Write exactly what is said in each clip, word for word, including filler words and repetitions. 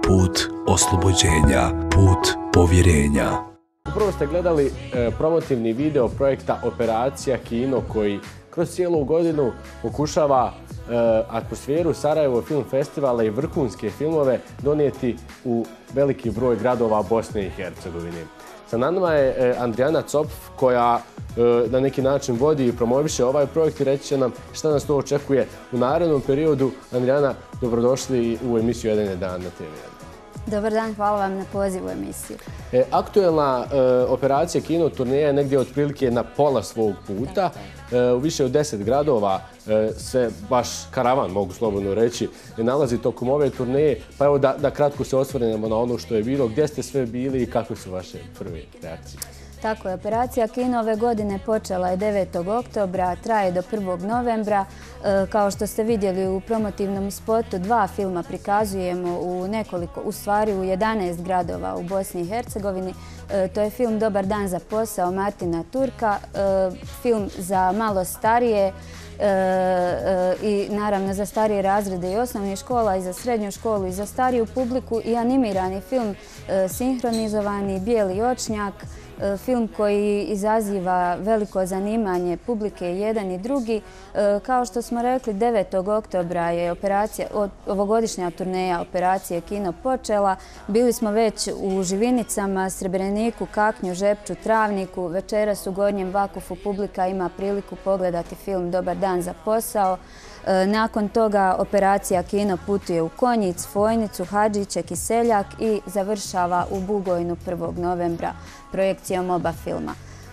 put oslobođenja, put povjerenja. Upravo ste gledali e, promotivni video projekta Operacija Kino koji kroz cijelu godinu pokušava e, atmosferu Sarajevo Film Festivala i vrhunske filmove donijeti u veliki broj gradova Bosne i Hercegovine. Sa nama je e, Andrijana Copf koja e, na neki način vodi i promoviše ovaj projekt i reći će nam šta nas to očekuje u narednom periodu. Andrijana, dobrodošli u emisiju Jedan je dan na te ve. Dobar dan, hvala vam na pozivu u emisiju. E, aktuelna e, Operacija Kino turneja je negdje otprilike na pola svog puta. E, u više od deset gradova e, se baš karavan, mogu slobodno reći, nalazi tokom ove turneje. Pa evo da, da kratko se osvrnemo na ono što je bilo, gdje ste sve bili i kakve su vaše prve reakcije. Tako je, Operacija Kino ove godine počela je devetog oktobra, traje do prvog novembra. E, kao što ste vidjeli u promotivnom spotu, dva filma prikazujemo u nekoliko, u stvari u jedanaest gradova u Bosni i Hercegovini. E, to je film Dobar dan za posao Martina Turka, e, film za malo starije, E, e, i naravno za starije razrede i osnovnih škola i za srednju školu i za stariju publiku i animirani film e, sinhronizovani Bijeli očnjak, e, film koji izaziva veliko zanimanje publike jedan i drugi. E, kao što smo rekli, devetog oktobra je operacija, ovogodišnja turneja Operacije Kino počela. Bili smo već u Živinicama, Srebreniku, Kaknju, Žepču, Travniku. Večeras u Gornjem Vakufu publika ima priliku pogledati film Dobar dan za posao. Nakon toga Operacija Kino putuje u Konjic, Fojnicu, Hadžiće, Kiseljak i završava u Bugojnu prvog novembra projekcijom oba filma.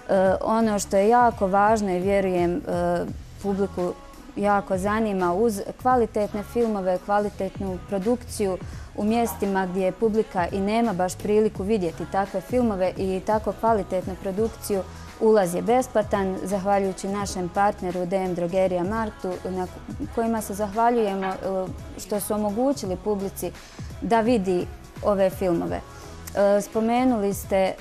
Ono što je jako važno i vjerujem publiku jako zanima, uz kvalitetne filmove, kvalitetnu produkciju u mjestima gdje publika i nema baš priliku vidjeti takve filmove i tako kvalitetnu produkciju, ulaz je besplatan, zahvaljujući našem partneru D M Drogerija Marktu, na kojima se zahvaljujemo što su omogućili publici da vidi ove filmove. Spomenuli ste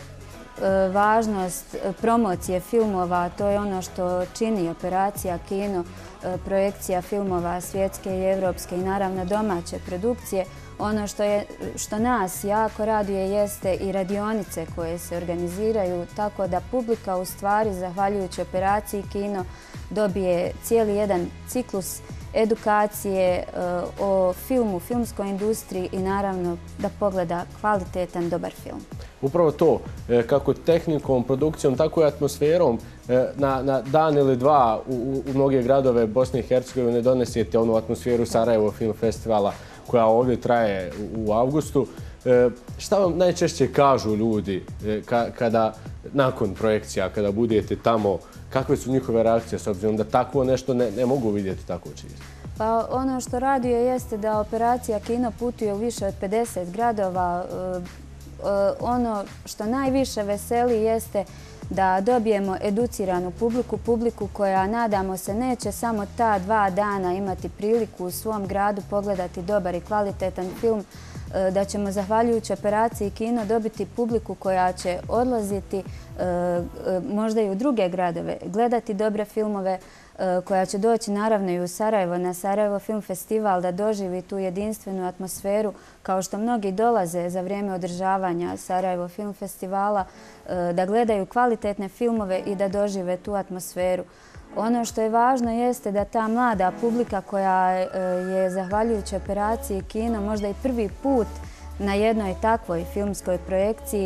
važnost promocije filmova, to je ono što čini Operacija Kino, projekcija filmova svjetske i evropske i naravno domaće produkcije. Ono što, je, što nas jako raduje jeste i radionice koje se organiziraju, tako da publika u stvari, zahvaljujući Operaciji Kino, dobije cijeli jedan ciklus edukacije o filmu, filmskoj industriji i naravno da pogleda kvalitetan, dobar film. Upravo to, kako tehnikom, produkcijom, tako i atmosferom, na, na dan ili dva u, u mnoge gradove Bosne i Hercegovine donesete onu atmosferu Sarajevo Film Festivala koja ovdje traje u, u avgustu. E, šta vam najčešće kažu ljudi e, ka, kada, nakon projekcija, kada budete tamo, kakve su njihove reakcije s obzirom da takvo nešto ne, ne mogu vidjeti tako čisto? Pa ono što raduje jeste da Operacija Kino putuje u više od pedeset gradova. E, e, ono što najviše veseli jeste da dobijemo educiranu publiku, publiku koja, nadamo se, neće samo ta dva dana imati priliku u svom gradu pogledati dobar i kvalitetan film, da ćemo zahvaljujući Operaciji Kino dobiti publiku koja će odlaziti možda i u druge gradove, gledati dobre filmove, koja će doći naravno i u Sarajevo, na Sarajevo Film Festival, da doživi tu jedinstvenu atmosferu, kao što mnogi dolaze za vrijeme održavanja Sarajevo Film Festivala, da gledaju kvalitetne filmove i da dožive tu atmosferu. Ono što je važno jeste da ta mlada publika koja je, zahvaljujući Operaciji Kino, možda i prvi put na jednoj takvoj filmskoj projekciji,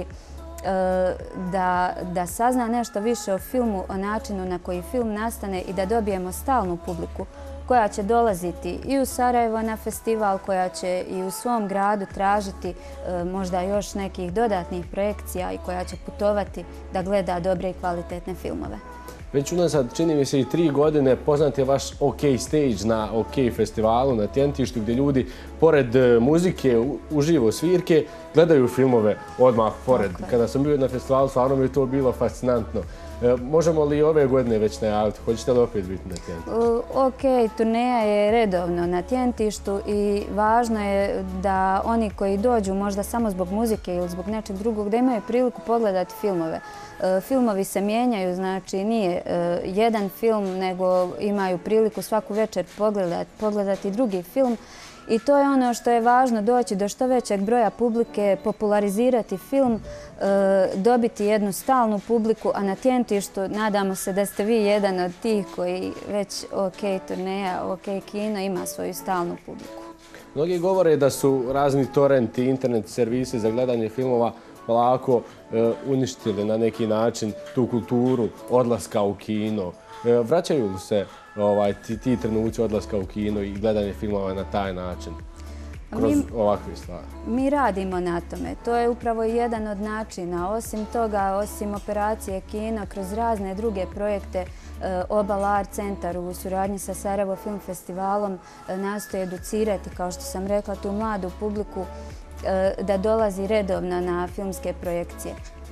Da, da sazna nešto više o filmu, o načinu na koji film nastane i da dobijemo stalnu publiku koja će dolaziti i u Sarajevo na festival, koja će i u svom gradu tražiti možda još nekih dodatnih projekcija i koja će putovati da gleda dobre i kvalitetne filmove. Već unazad, čini mi se, i tri godine poznat je vaš OK Stage na OK festivalu na Tjentištu, gdje ljudi, pored muzike, uživo svirke, gledaju filmove odmah pored. Kada sam bio na festivalu, stvarno mi je to bilo fascinantno. Možemo li ove godine već najaviti? Hoćete li opet biti na Tjentištu? OK, turneja je redovno na Tjentištu i važno je da oni koji dođu možda samo zbog muzike ili zbog nečeg drugog, da imaju priliku pogledati filmove. Filmovi se mijenjaju, znači nije jedan film, nego imaju priliku svaku večer pogledati, pogledati drugi film. I to je ono što je važno, doći do što većeg broja publike, popularizirati film, dobiti jednu stalnu publiku, a na Tjentištu nadamo se da ste vi jedan od tih koji već OK turneja, OK kino ima svoju stalnu publiku. Mnogi govore da su razni torrenti, internet servisi za gledanje filmova polako uništili na neki način tu kulturu odlaska u kino. Vraćaju li se ti trenuci odlaska u kino i gledanje filmova na taj način? Kroz ovakve stvari. Mi radimo na tome. To je upravo jedan od načina. Osim toga, osim operacije kino, kroz razne druge projekte, Obal Art Centar u suradnji sa Sarajevo Film Festivalom nastoje educirati, kao što sam rekla, tu mladu publiku da dolazi redovno na filmske projekcije.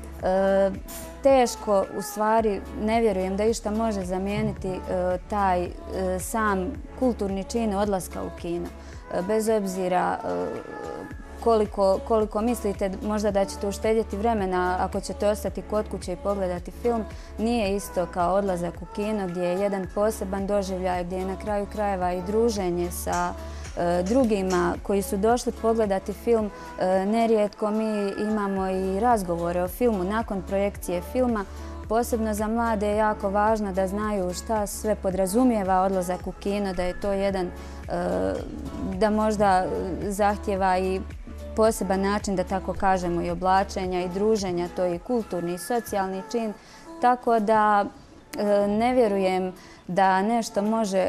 Teško, u stvari, ne vjerujem da išta može zamijeniti taj sam kulturni čin odlaska u kino. Bez obzira koliko mislite možda da ćete uštedjeti vremena ako ćete ostati kod kuće i pogledati film, nije isto kao odlazak u kino gdje je jedan poseban doživljaj, gdje je na kraju krajeva i druženje sa drugima koji su došli pogledati film. Nerijetko mi imamo i razgovore o filmu nakon projekcije filma. Posebno za mlade je jako važno da znaju šta sve podrazumijeva odlazak u kino, da je to jedan, da možda zahtjeva i poseban način, da tako kažemo, i oblačenja i druženja, to je i kulturni i socijalni čin. Tako da ne vjerujem da nešto može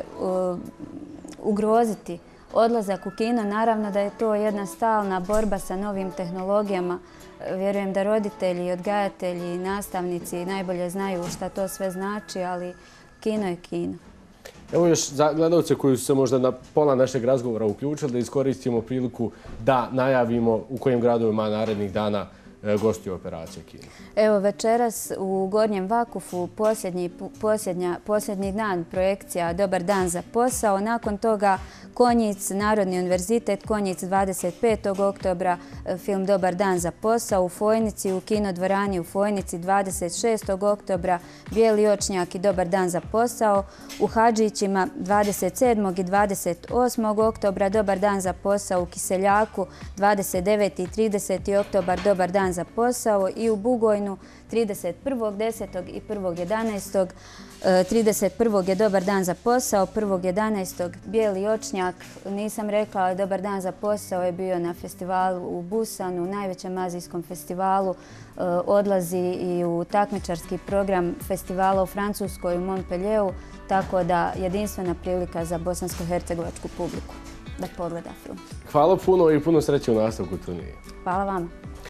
ugroziti odlazak u kino. Naravno da je to jedna stalna borba sa novim tehnologijama. Vjerujem da roditelji, odgajatelji i nastavnici najbolje znaju šta to sve znači, ali kino je kino. Evo još za gledalce koji su se možda na pola našeg razgovora uključili, da iskoristimo priliku da najavimo u kojim gradovima narednih dana gosti operacije kino. Evo, večeras u Gornjem Vakufu posljednji dan projekcija Dobar dan za posao. Nakon toga Konjic, Narodni univerzitet, Konjic dvadeset petog oktobra, film Dobar dan za posao. U Fojnici, u kinodvorani u Fojnici dvadeset šestog oktobra, Bijeli očnjak i Dobar dan za posao. U Hadžićima dvadeset sedmog i dvadeset osmog oktobra, Dobar dan za posao. U Kiseljaku dvadeset devetog i trideseti oktobar, Dobar dan za posao. I u Bugojnu trideset prvog desetog i prvog jedanaestog trideset prvog je Dobar dan za posao, prvog jedanaestog Bijeli očnjak. Nisam rekla, Dobar dan za posao je bio na festivalu u Busanu, najvećem azijskom festivalu. Odlazi i u takmičarski program festivala u Francuskoj, u Montpellieru, tako da jedinstvena prilika za bosansko-hercegovačku publiku da pogleda film. Hvala puno i puno sreće u nastavku turnira. Hvala vama.